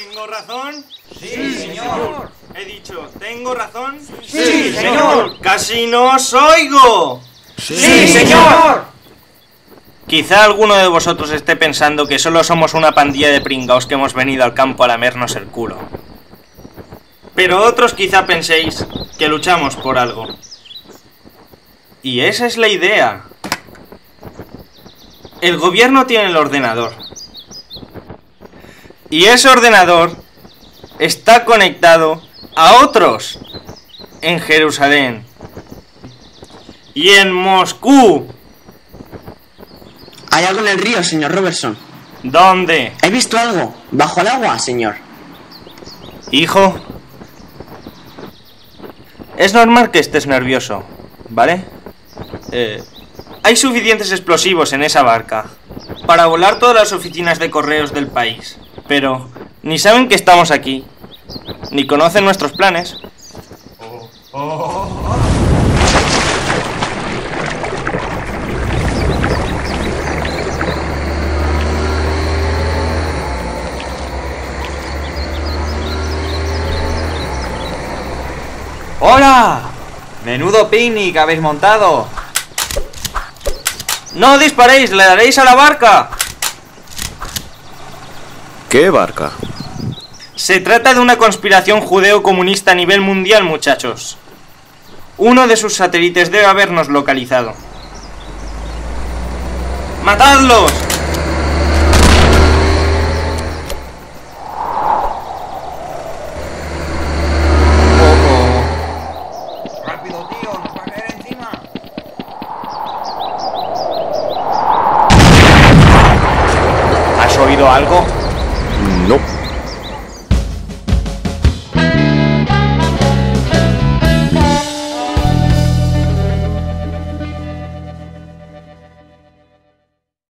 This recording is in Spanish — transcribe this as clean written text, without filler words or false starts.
¿Tengo razón? Sí, señor. He dicho, ¿tengo razón? Sí, señor. ¡Casi no os oigo! Sí, señor. Quizá alguno de vosotros esté pensando que solo somos una pandilla de pringaos que hemos venido al campo a lamernos el culo. Pero otros quizá penséis que luchamos por algo. Y esa es la idea. El gobierno tiene el ordenador. Y ese ordenador está conectado a otros en Jerusalén y en Moscú. Hay algo en el río, señor Robertson. ¿Dónde? He visto algo. Bajo el agua, señor. Hijo, es normal que estés nervioso, ¿vale? Hay suficientes explosivos en esa barca para volar todas las oficinas de correos del país. Pero ni saben que estamos aquí, ni conocen nuestros planes. ¡Hola! Menudo picnic habéis montado. ¡No disparéis! ¡Le daréis a la barca! ¿Qué barca? Se trata de una conspiración judeo-comunista a nivel mundial, muchachos. Uno de sus satélites debe habernos localizado. ¡Matadlos! ¡Rápido, tío! ¡Nos va a caer encima! ¿Has oído algo? No.